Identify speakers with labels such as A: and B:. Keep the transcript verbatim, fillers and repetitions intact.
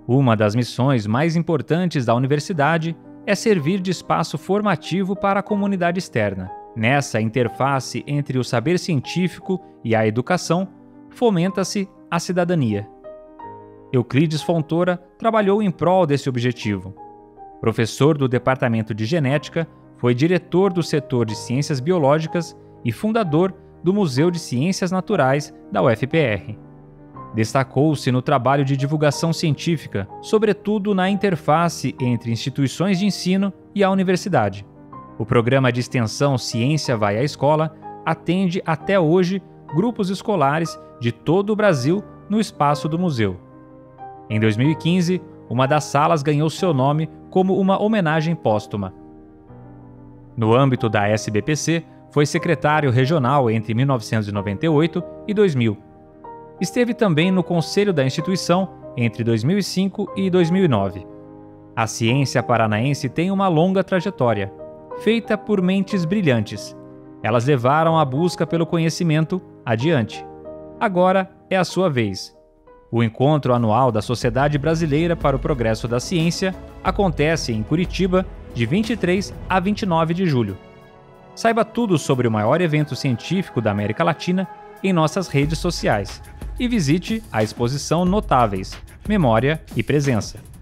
A: Uma das missões mais importantes da universidade é servir de espaço formativo para a comunidade externa. Nessa interface entre o saber científico e a educação, fomenta-se a cidadania. Euclides Fontoura trabalhou em prol desse objetivo. Professor do Departamento de Genética, foi diretor do setor de Ciências Biológicas e fundador do Museu de Ciências Naturais da U F P R. Destacou-se no trabalho de divulgação científica, sobretudo na interface entre instituições de ensino e a universidade. O programa de extensão Ciência Vai à Escola atende até hoje grupos escolares de todo o Brasil no espaço do museu. Em dois mil e quinze, uma das salas ganhou seu nome como uma homenagem póstuma. No âmbito da S B P C, foi secretário regional entre mil novecentos e noventa e oito e dois mil. Esteve também no conselho da instituição entre dois mil e cinco e dois mil e nove. A ciência paranaense tem uma longa trajetória, feita por mentes brilhantes. Elas levaram a busca pelo conhecimento adiante. Agora é a sua vez. O encontro anual da Sociedade Brasileira para o Progresso da Ciência acontece em Curitiba de vinte e três a vinte e nove de julho. Saiba tudo sobre o maior evento científico da América Latina em nossas redes sociais e visite a exposição Notáveis, Memória e Presença.